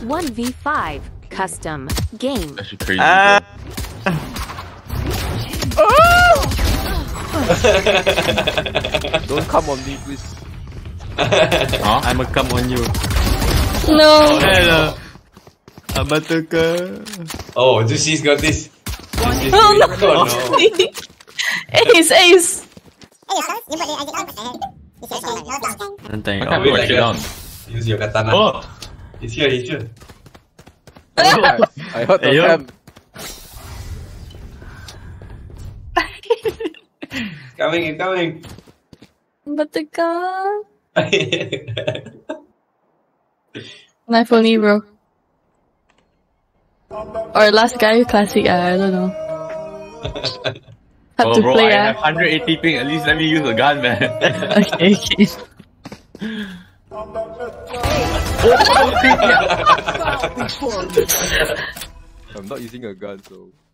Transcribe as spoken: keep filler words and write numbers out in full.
one v five custom game. That's crazy. Ah. Don't come on me, please. Huh? I'ma come on you. No. Hello. Abatuka. Oh, Juicy's got this. Juicy's Oh, no. oh, no. Ace, ace. Nanti. I Oh, can't wait, watch like it that. down. Use your katana. Oh! He's here, he's here. I heard the Ayo. cam. Coming, he's coming. Batuka. Knife only, bro. Or last guy, classic, uh, I don't know. Have Oh, to bro, play, I ah. have one eighty ping. At least let me use a gun, man. Okay, okay. I'm not using a gun, so.